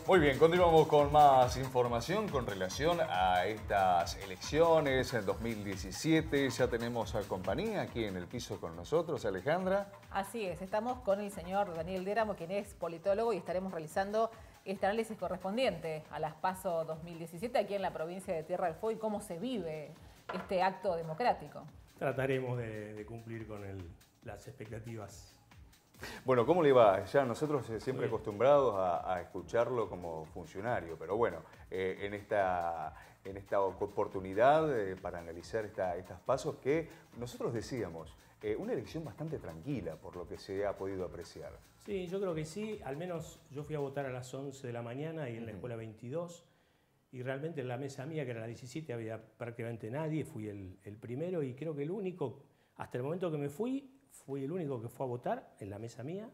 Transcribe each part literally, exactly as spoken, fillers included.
Muy bien, continuamos con más información con relación a estas elecciones en dos mil diecisiete. Ya tenemos a compañía aquí en el piso con nosotros, Alejandra. Así es, estamos con el señor Daniel Déramo, quien es politólogo, y estaremos realizando este análisis correspondiente a las PASO dos mil diecisiete aquí en la provincia de Tierra del Fuego y cómo se vive este acto democrático. Trataremos de, de cumplir con el, las expectativas. Bueno, ¿cómo le va? Ya nosotros siempre acostumbrados a, a escucharlo como funcionario, pero bueno, eh, en, esta, en esta oportunidad eh, para analizar esta, estas pasos que nosotros decíamos, eh, una elección bastante tranquila por lo que se ha podido apreciar. Sí, yo creo que sí, al menos yo fui a votar a las once de la mañana y en la escuela veintidós, y realmente en la mesa mía, que era la diecisiete, había prácticamente nadie, fui el, el primero y creo que el único, hasta el momento que me fui, fui el único que fue a votar en la mesa mía,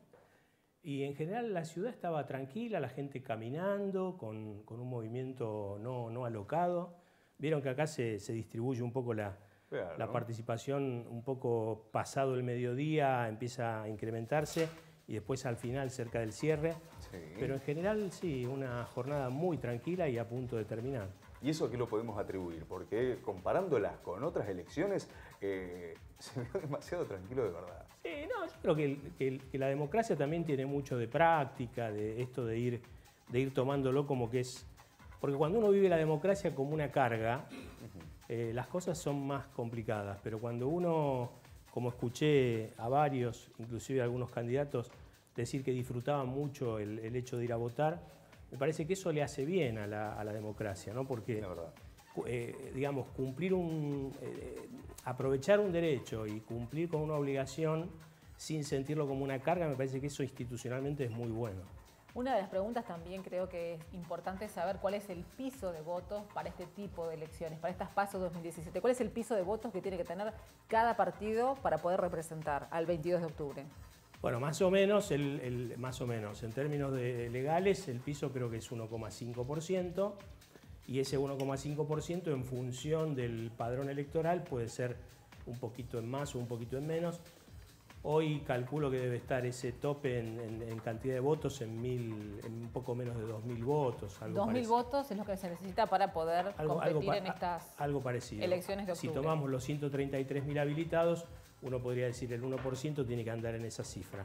y en general la ciudad estaba tranquila, la gente caminando, con, con un movimiento no, no alocado. Vieron que acá se, se distribuye un poco la, claro, la participación, un poco pasado el mediodía, empieza a incrementarse, y después al final, cerca del cierre. Sí. Pero en general sí, una jornada muy tranquila y a punto de terminar. ¿Y eso a qué lo podemos atribuir? Porque comparándolas con otras elecciones, eh, se vio demasiado tranquilo de verdad. Sí, no, yo creo que, el, que, el, que la democracia también tiene mucho de práctica, de esto de ir, de ir tomándolo como que es... Porque cuando uno vive la democracia como una carga, uh-huh. eh, las cosas son más complicadas. Pero cuando uno, como escuché a varios, inclusive a algunos candidatos, decir que disfrutaban mucho el, el hecho de ir a votar, me parece que eso le hace bien a la, a la democracia, ¿no? Porque, eh, digamos, cumplir un, eh, aprovechar un derecho y cumplir con una obligación sin sentirlo como una carga, me parece que eso institucionalmente es muy bueno. Una de las preguntas también creo que es importante saber cuál es el piso de votos para este tipo de elecciones, para estas PASO dos mil diecisiete. ¿Cuál es el piso de votos que tiene que tener cada partido para poder representar al veintidós de octubre? Bueno, más o menos, el, el, más o menos, en términos de legales, el piso creo que es uno coma cinco por ciento, y ese uno coma cinco por ciento en función del padrón electoral puede ser un poquito en más o un poquito en menos. Hoy calculo que debe estar ese tope en, en, en cantidad de votos en, mil, en un poco menos de dos mil votos. dos mil votos es lo que se necesita para poder algo, competir algo, en estas algo parecido. Elecciones de octubre. Si tomamos los ciento treinta y tres mil habilitados, uno podría decir el uno por ciento tiene que andar en esa cifra.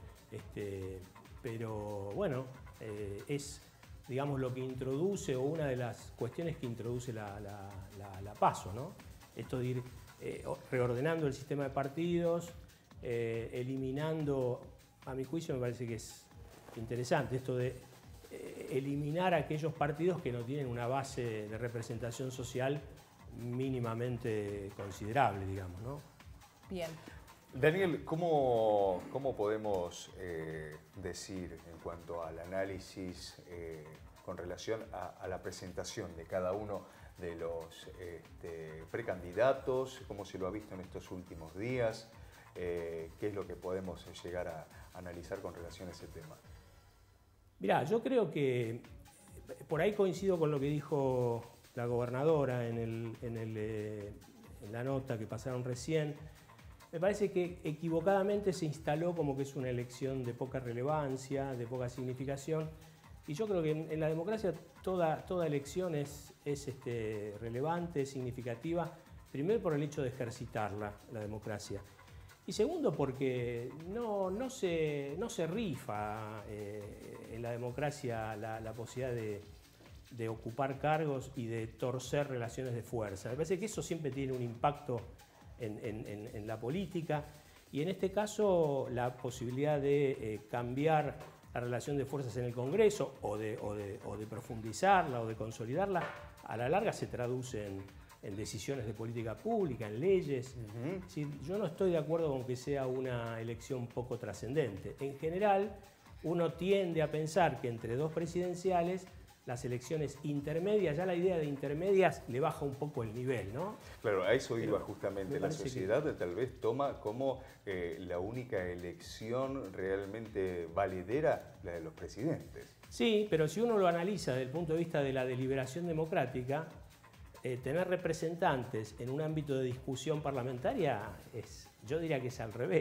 Este, pero bueno, eh, es digamos lo que introduce, o una de las cuestiones que introduce la, la, la, la PASO, ¿no? Esto de ir eh, reordenando el sistema de partidos, eh, eliminando, a mi juicio me parece que es interesante, esto de eh, eliminar aquellos partidos que no tienen una base de representación social mínimamente considerable, digamos, ¿no? Bien. Daniel, ¿cómo, cómo podemos eh, decir en cuanto al análisis eh, con relación a, a la presentación de cada uno de los este, precandidatos? ¿Cómo se lo ha visto en estos últimos días? Eh, ¿Qué es lo que podemos llegar a analizar con relación a ese tema? Mirá, yo creo que por ahí coincido con lo que dijo la gobernadora en, el, en, el, eh, en la nota que pasaron recién. Me parece que equivocadamente se instaló como que es una elección de poca relevancia, de poca significación. Y yo creo que en, en la democracia toda, toda elección es, es este, relevante, significativa, primero por el hecho de ejercitarla, la democracia. Y segundo porque no, no, se, no se rifa eh, en la democracia la, la posibilidad de, de ocupar cargos y de torcer relaciones de fuerza. Me parece que eso siempre tiene un impacto En, en, en la política, y en este caso la posibilidad de eh, cambiar la relación de fuerzas en el Congreso o de, o, de, o de profundizarla o de consolidarla, a la larga se traduce en, en decisiones de política pública, en leyes. Uh-huh. Es decir, yo no estoy de acuerdo con que sea una elección poco trascendente. En general, uno tiende a pensar que entre dos presidenciales las elecciones intermedias, ya la idea de intermedias le baja un poco el nivel, ¿no? Claro, a eso iba justamente. La sociedad que... tal vez toma como eh, la única elección realmente valedera la de los presidentes. Sí, pero si uno lo analiza desde el punto de vista de la deliberación democrática, eh, tener representantes en un ámbito de discusión parlamentaria, es, yo diría que es al revés.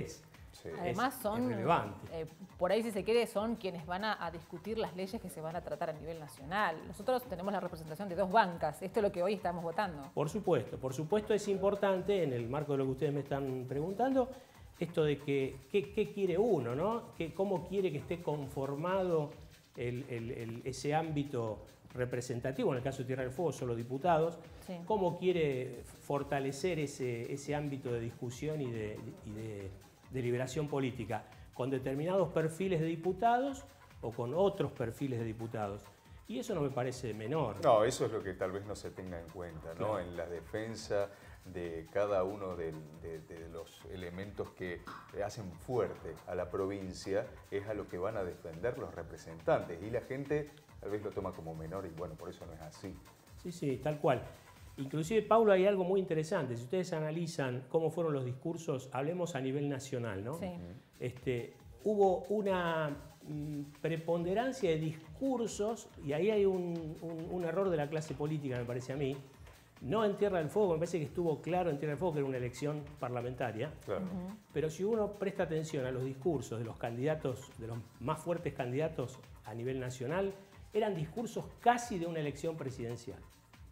Sí. Además es, son, es relevante. Eh, por ahí si se quiere, son quienes van a, a discutir las leyes que se van a tratar a nivel nacional. Nosotros tenemos la representación de dos bancas, esto es lo que hoy estamos votando. Por supuesto, por supuesto es importante, en el marco de lo que ustedes me están preguntando, esto de que qué, qué quiere uno, ¿no? Que, cómo quiere que esté conformado el, el, el, ese ámbito representativo, en el caso de Tierra del Fuego solo diputados, sí. Cómo quiere fortalecer ese, ese ámbito de discusión y de, y de deliberación política, con determinados perfiles de diputados o con otros perfiles de diputados. Y eso no me parece menor. No, eso es lo que tal vez no se tenga en cuenta, ¿no? Claro. En la defensa de cada uno de, de, de los elementos que hacen fuerte a la provincia es a lo que van a defender los representantes. Y la gente tal vez lo toma como menor y bueno, por eso no es así. Sí, sí, tal cual. Inclusive, Paulo, hay algo muy interesante. Si ustedes analizan cómo fueron los discursos, hablemos a nivel nacional, ¿no? Sí. Este, hubo una mm, preponderancia de discursos, y ahí hay un, un, un error de la clase política, me parece a mí. No en Tierra del Fuego, me parece que estuvo claro en Tierra del Fuego que era una elección parlamentaria. Claro. Uh-huh. Pero si uno presta atención a los discursos de los candidatos, de los más fuertes candidatos a nivel nacional, eran discursos casi de una elección presidencial.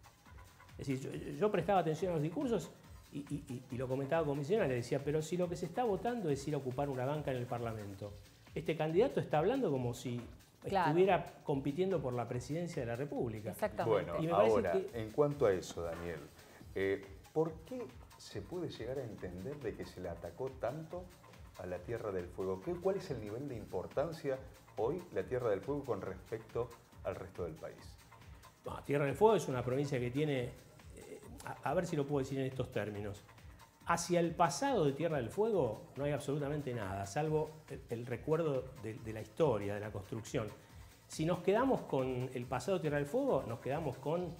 Es decir, yo, yo prestaba atención a los discursos y, y, y lo comentaba con mi señora, le decía, pero si lo que se está votando es ir a ocupar una banca en el Parlamento, este candidato está hablando como si claro. estuviera compitiendo por la presidencia de la República. Exactamente. Bueno, ahora, que... en cuanto a eso, Daniel, eh, ¿por qué se puede llegar a entender de que se le atacó tanto a la Tierra del Fuego? ¿Qué, ¿Cuál es el nivel de importancia hoy la Tierra del Fuego con respecto al resto del país? No, Tierra del Fuego es una provincia que tiene... A ver si lo puedo decir en estos términos. Hacia el pasado de Tierra del Fuego no hay absolutamente nada, salvo el, el recuerdo de, de la historia, de la construcción. Si nos quedamos con el pasado de Tierra del Fuego, nos quedamos con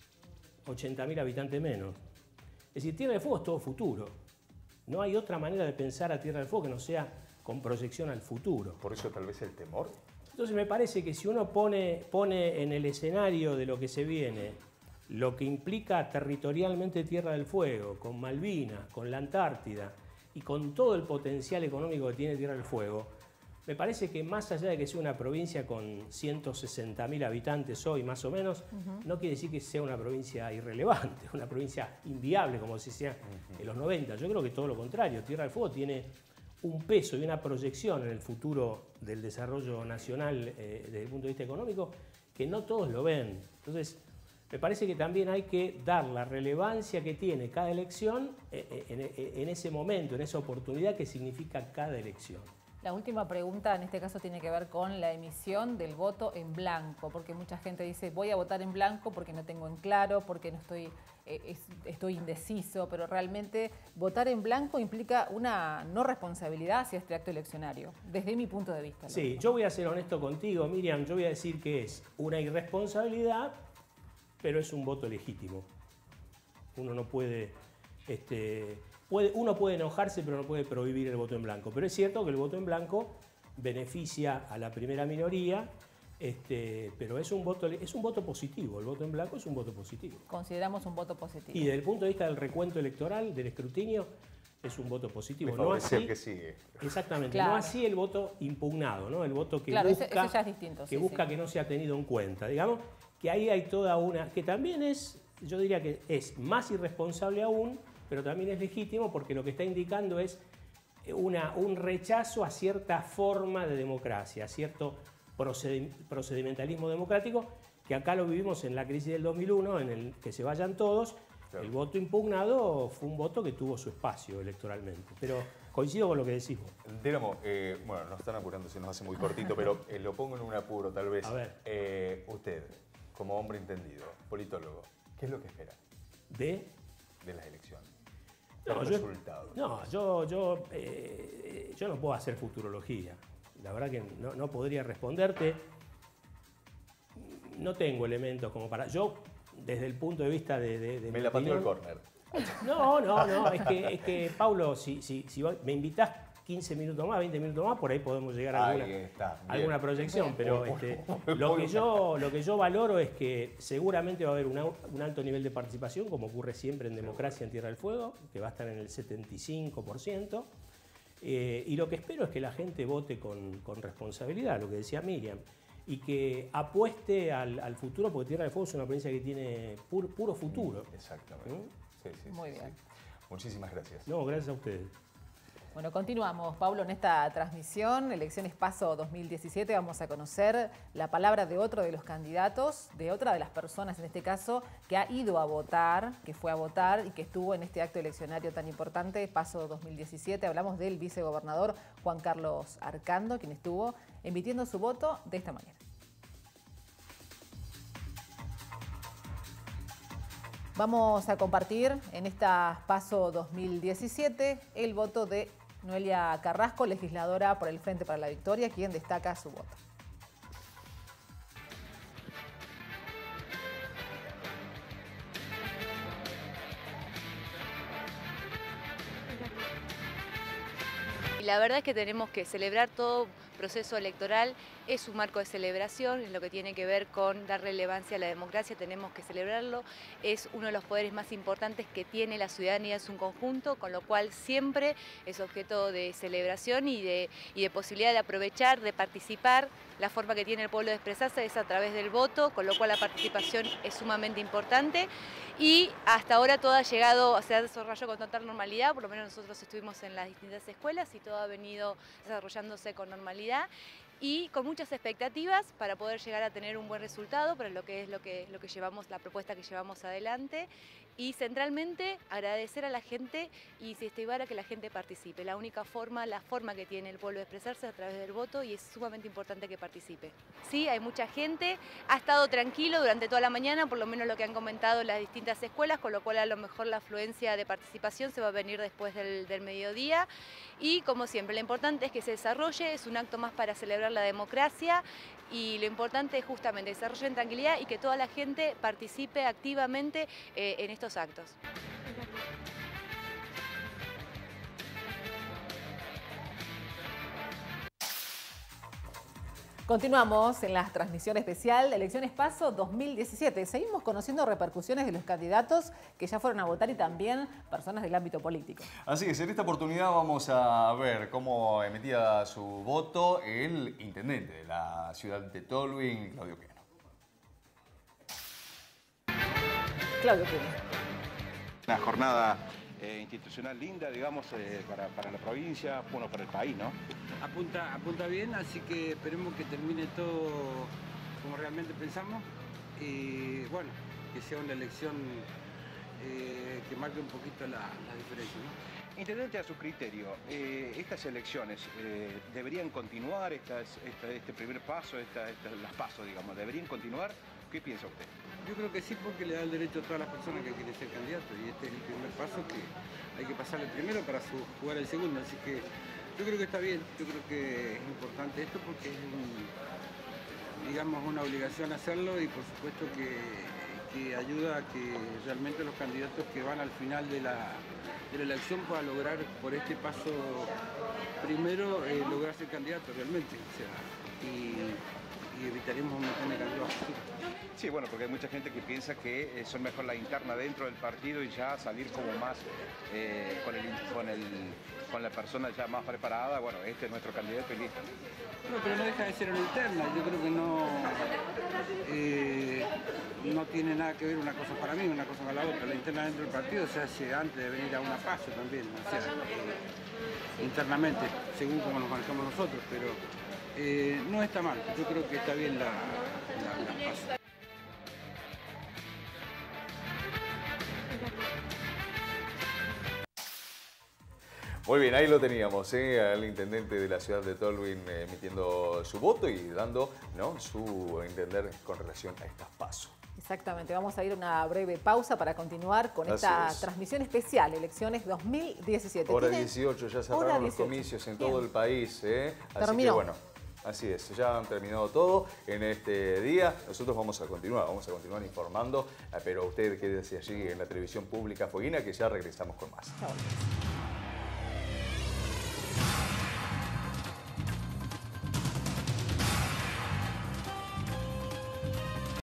ochenta mil habitantes menos. Es decir, Tierra del Fuego es todo futuro. No hay otra manera de pensar a Tierra del Fuego que no sea con proyección al futuro. ¿Por eso tal vez el temor? Entonces me parece que si uno pone, pone en el escenario de lo que se viene lo que implica territorialmente Tierra del Fuego, con Malvinas, con la Antártida y con todo el potencial económico que tiene Tierra del Fuego, me parece que más allá de que sea una provincia con ciento sesenta mil habitantes hoy más o menos, uh-huh. no quiere decir que sea una provincia irrelevante, una provincia inviable como se decía uh-huh. en los noventa. Yo creo que todo lo contrario, Tierra del Fuego tiene un peso y una proyección en el futuro del desarrollo nacional eh, desde el punto de vista económico que no todos lo ven. Entonces, me parece que también hay que dar la relevancia que tiene cada elección en ese momento, en esa oportunidad que significa cada elección. La última pregunta en este caso tiene que ver con la emisión del voto en blanco, porque mucha gente dice voy a votar en blanco porque no tengo en claro, porque no estoy, eh, es, estoy indeciso, pero realmente votar en blanco implica una no responsabilidad hacia este acto eleccionario, desde mi punto de vista. Sí, yo voy a ser honesto contigo, Miriam, yo voy a decir que es una irresponsabilidad, pero es un voto legítimo. Uno no puede, este, puede, uno puede enojarse, pero no puede prohibir el voto en blanco. Pero es cierto que el voto en blanco beneficia a la primera minoría, este, pero es un voto, es un voto positivo. El voto en blanco es un voto positivo. Consideramos un voto positivo. Y desde el punto de vista del recuento electoral, del escrutinio, es un voto positivo. No así el que sigue. Exactamente, claro. No así el voto impugnado, ¿no? El voto que claro, busca, ese, ese ya es distinto, que, sí, busca sí. que no sea tenido en cuenta. Digamos que ahí hay toda una, que también es, yo diría que es más irresponsable aún, pero también es legítimo porque lo que está indicando es una, un rechazo a cierta forma de democracia, a cierto procedimentalismo democrático, que acá lo vivimos en la crisis del dos mil uno, en el que se vayan todos. Claro. El voto impugnado fue un voto que tuvo su espacio electoralmente, pero coincido con lo que decís vos. Dinamo, eh, bueno, nos están apurando, se nos hace muy cortito, pero eh, lo pongo en un apuro tal vez. A ver. Eh, usted, como hombre entendido, politólogo, ¿qué es lo que espera? ¿De? De las elecciones. No, los yo, resultados. No, yo, yo, eh, yo no puedo hacer futurología. La verdad que no, no podría responderte. No tengo elementos como para... Yo, desde el punto de vista de... de, de me la pateó el córner. No, no, no. Es que, es que Paulo, si, si, si me invitás quince minutos más, veinte minutos más, por ahí podemos llegar a alguna, está, alguna proyección. Pero este, lo, que yo, lo que yo valoro es que seguramente va a haber una, un alto nivel de participación, como ocurre siempre en democracia en Tierra del Fuego, que va a estar en el setenta y cinco por ciento. Eh, y lo que espero es que la gente vote con, con responsabilidad, lo que decía Miriam, y que apueste al, al futuro, porque Tierra del Fuego es una provincia que tiene pur, puro futuro. Exactamente. ¿Mm? Sí, sí, Muy sí, bien. sí. Muchísimas gracias. No, gracias a ustedes. Bueno, continuamos, Pablo, en esta transmisión, Elecciones Paso dos mil diecisiete, vamos a conocer la palabra de otro de los candidatos, de otra de las personas, en este caso, que ha ido a votar, que fue a votar y que estuvo en este acto eleccionario tan importante, Paso dos mil diecisiete. Hablamos del vicegobernador Juan Carlos Arcando, quien estuvo emitiendo su voto de esta manera. Vamos a compartir en esta Paso dos mil diecisiete el voto de Noelia Carrasco, legisladora por el Frente para la Victoria, quien destaca su voto. Y la verdad es que tenemos que celebrar todo proceso electoral, es un marco de celebración, es lo que tiene que ver con dar relevancia a la democracia, tenemos que celebrarlo, es uno de los poderes más importantes que tiene la ciudadanía en su conjunto, con lo cual siempre es objeto de celebración y de, y de posibilidad de aprovechar, de participar. La forma que tiene el pueblo de expresarse es a través del voto, con lo cual la participación es sumamente importante y hasta ahora todo ha llegado, se ha desarrollado con total normalidad, por lo menos nosotros estuvimos en las distintas escuelas y todo ha venido desarrollándose con normalidad y con muchas expectativas para poder llegar a tener un buen resultado para lo que es lo que, lo que llevamos, la propuesta que llevamos adelante y centralmente agradecer a la gente y incentivar a que la gente participe. La única forma, la forma que tiene el pueblo de expresarse es a través del voto y es sumamente importante que participe. Sí, hay mucha gente, ha estado tranquilo durante toda la mañana, por lo menos lo que han comentado las distintas escuelas, con lo cual a lo mejor la afluencia de participación se va a venir después del, del mediodía y como siempre, lo importante es que se desarrolle, es un acto más para celebrar la democracia y lo importante es justamente desarrollo en tranquilidad y que toda la gente participe activamente eh, en estos actos. Continuamos en la transmisión especial de Elecciones Paso dos mil diecisiete. Seguimos conociendo repercusiones de los candidatos que ya fueron a votar y también personas del ámbito político. Así es, en esta oportunidad vamos a ver cómo emitía su voto el intendente de la ciudad de Tolwyn, Claudio Queno. Claudio Queno. Una jornada eh, institucional linda, digamos, eh, para, para la provincia, bueno, para el país, ¿no? Apunta, apunta bien, así que esperemos que termine todo como realmente pensamos y bueno, que sea una elección eh, que marque un poquito la, la diferencia, ¿no? Intendente, a su criterio, eh, estas elecciones eh, deberían continuar, estas, esta, este primer paso, esta, esta, las pasos, digamos, ¿deberían continuar? ¿Qué piensa usted? Yo creo que sí, porque le da el derecho a todas las personas que quieren ser candidatos y este es el primer paso que hay que pasar el primero para su, jugar el segundo, así que yo creo que está bien, yo creo que es importante esto porque es un, digamos, una obligación hacerlo y por supuesto que, que ayuda a que realmente los candidatos que van al final de la, de la elección puedan lograr por este paso primero eh, lograr ser candidato realmente, o sea, y, y evitaremos un montón de candidatos. Sí, bueno, porque hay mucha gente que piensa que son mejor la interna dentro del partido y ya salir como más eh, con, el, con, el, con la persona ya más preparada. Bueno, este es nuestro candidato y listo. No, pero no deja de ser una interna. Yo creo que no, eh, no tiene nada que ver una cosa para mí, una cosa con la otra. La interna dentro del partido se hace antes de venir a una paso también, o sea, eh, internamente, según como nos manejamos nosotros, pero eh, no está mal. Yo creo que está bien la, la, la paso. Muy bien, ahí lo teníamos, ¿eh? Al intendente de la ciudad de Tolwyn eh, emitiendo su voto y dando, ¿no?, su entender con relación a estas pasos. Exactamente, vamos a ir a una breve pausa para continuar con Así esta es. transmisión especial, Elecciones dos mil diecisiete. Hora ¿Tiene? dieciocho, ya Hora cerraron los dieciocho. comicios en Bien. todo el país, ¿eh? Así Terminó. que bueno, así es, ya han terminado todo en este día. Nosotros vamos a continuar, vamos a continuar informando, pero usted quédese allí en la televisión pública Fueguina, que ya regresamos con más. Chao.